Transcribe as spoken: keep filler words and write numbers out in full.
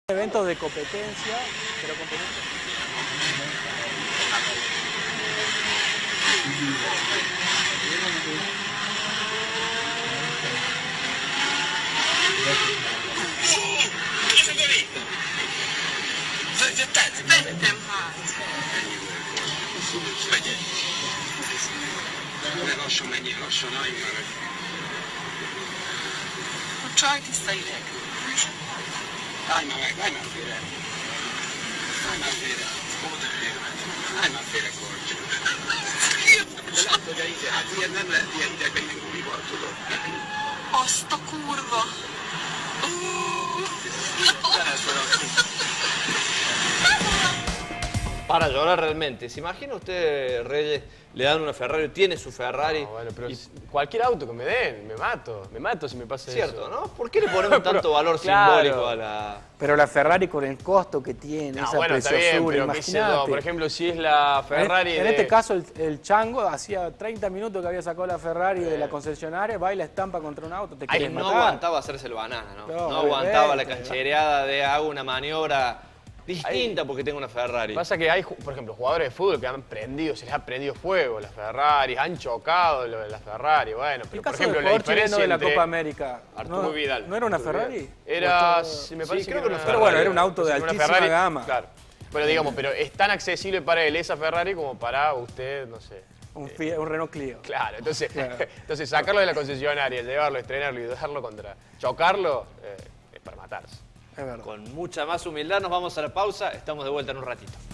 Eventos de competencia, pero competencia. Ne lassan, menjél lassan, állj már meg. A csaj tiszta ideg. Állj már meg, állj már félre. Állj már félre. Oda félre. Állj már félre, korcs. De látod, de ide, hát ilyen nem lehet ilyen idegben nyugodni, tudod. Azt a kurva. Para llorar realmente. ¿Se imagina usted, Reyes, le dan una Ferrari, tiene su Ferrari? No, bueno, pero y... cualquier auto que me den, me mato. Me mato si me pasa Cierto, eso. ¿no? ¿Por qué le ponemos Pero, tanto valor claro. simbólico a la...? Pero la Ferrari con el costo que tiene, No, esa bueno, está preciosura, bien, pero qué sé yo, imagínate. por ejemplo, si es la Ferrari En, en de... este caso, el, el chango hacía treinta minutos que había sacado la Ferrari de la concesionaria, va y la estampa contra un auto, te Ay, quieres no matar. aguantaba hacerse el banana, ¿no? No, No, aguantaba la obviamente. canchereada de hago una maniobra distinta porque tengo una Ferrari. Pasa que hay, por ejemplo, jugadores de fútbol que han prendido, se les ha prendido fuego las Ferraris, han chocado lo de las Ferrari, bueno, pero El por caso ejemplo, del la jugador chileno diferencia de la entre Copa América. Arturo ¿no, Vidal. ¿No era una Arturo Ferrari? Vidal. Era, ¿O estaba- me parece Sí, creo que era una Pero bueno, era un auto de una altísima Ferrari, gama. Claro. Pero digamos, pero es tan accesible para él esa Ferrari como para usted, no sé. Un, Fiat- un Renault Clio. Claro, entonces, Claro. entonces sacarlo de la concesionaria, llevarlo, estrenarlo y dejarlo contra, chocarlo, eh, es para matarse. Es verdad. Con mucha más humildad nos vamos a la pausa, estamos de vuelta en un ratito.